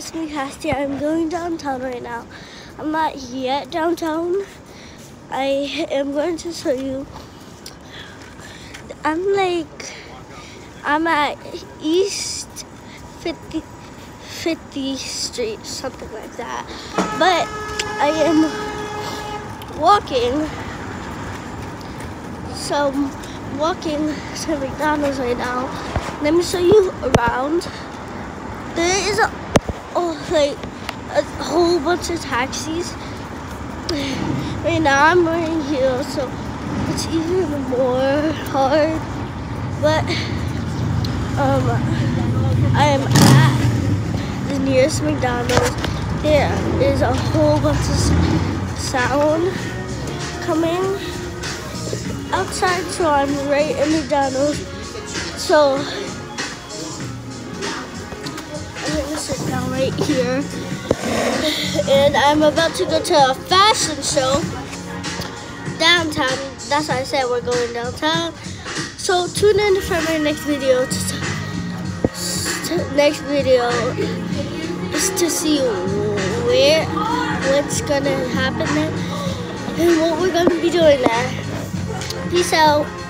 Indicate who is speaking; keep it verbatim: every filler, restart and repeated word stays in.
Speaker 1: That's me, Cassie. I'm going downtown right now. I'm not yet downtown. I am going to show you. I'm like, I'm at East fifty, fiftieth Street, something like that. But I am walking, so I'm walking to McDonald's right now. Let me show you around. There is a, oh, like a whole bunch of taxis. Right now I'm wearing heels, so it's even more hard. But um, I am at the nearest McDonald's. There is a whole bunch of sound coming outside, so I'm right in McDonald's. So I'm gonna sit down right here, and I'm about to go to a fashion show downtown. That's why I said we're going downtown. So tune in for my next video. To, to, next video is to see where, what's gonna happen there, and what we're gonna be doing there. Peace out.